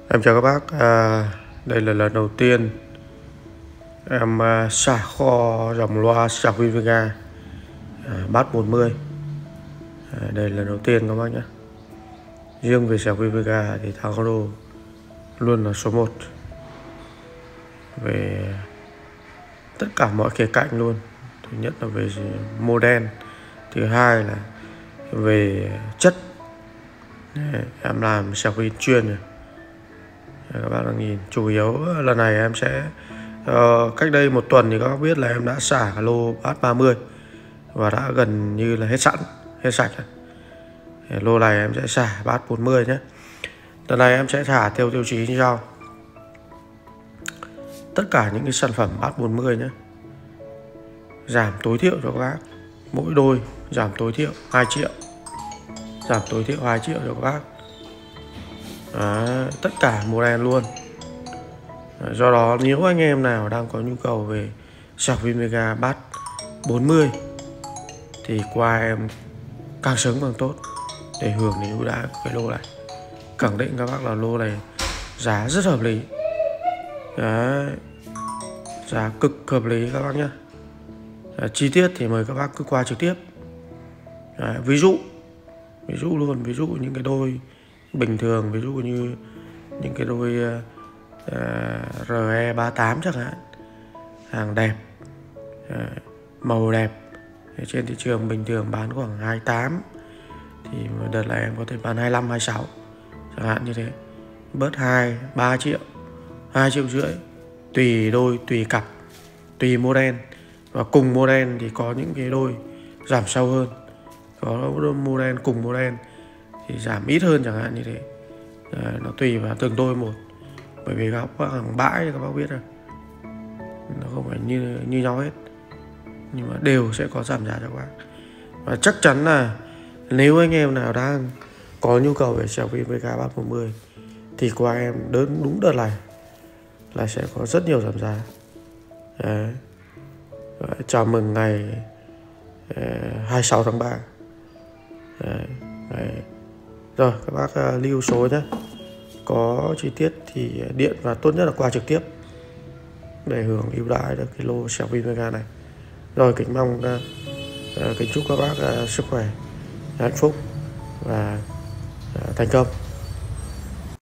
Em chào các bác. Đây là lần đầu tiên em xả kho dòng loa sạc Vivega Bass 40. Đây là lần đầu tiên các bác nhé. Riêng về sạc Vivega thì Taekwondo luôn là số 1 về tất cả mọi khía cạnh luôn. Thứ nhất là về model, thứ hai là về chất. Em làm sạc Vin chuyên rồi. Các bạn đang nhìn, chủ yếu lần này em sẽ cách đây một tuần thì các bác biết là em đã xả cả lô Bass 30 và đã gần như là hết sạch rồi. Lô này em sẽ xả Bass 40 nhé. Lần này em sẽ thả theo tiêu chí như sau: tất cả những cái sản phẩm Bass 40 nhé, giảm tối thiểu cho các bác mỗi đôi, giảm tối thiểu 2 triệu, giảm tối thiểu 2 triệu cho các bác. Tất cả model luôn. Do đó nếu anh em nào đang có nhu cầu về sạc Vivega Bass 40 thì qua em càng sớm càng tốt để hưởng đến ưu đãi của cái lô này. Khẳng định các bác là lô này giá rất hợp lý. Đấy, giá cực hợp lý các bác nhé. Chi tiết thì mời các bác cứ qua trực tiếp. Đấy, ví dụ luôn, ví dụ những cái đôi bình thường, ví dụ như những cái đôi RE38 chẳng hạn, hàng đẹp, màu đẹp, trên thị trường bình thường bán khoảng 28 thì đợt này em có thể bán 25, 26 chẳng hạn như thế, bớt 2-3 triệu, 2,5 triệu, tùy đôi, tùy cặp, tùy model. Và cùng model thì có những cái đôi giảm sâu hơn, có model cùng model thì giảm ít hơn chẳng hạn như thế. Nó tùy vào từng đôi một, bởi vì các bác hàng bãi thì các bác biết rồi, nó không phải như nhau hết, nhưng mà đều sẽ có giảm giá cho các bác. Và chắc chắn là nếu anh em nào đang có nhu cầu về sạc Vivega Bass 40 thì qua em đúng đợt này là sẽ có rất nhiều giảm giá. Đấy. Chào mừng ngày 26 tháng 3. Đấy. Rồi các bác lưu số nhé. Có chi tiết thì điện và tốt nhất là qua trực tiếp để hưởng ưu đãi được cái lô sạc Vivega này. Rồi kính chúc các bác sức khỏe, hạnh phúc và thành công.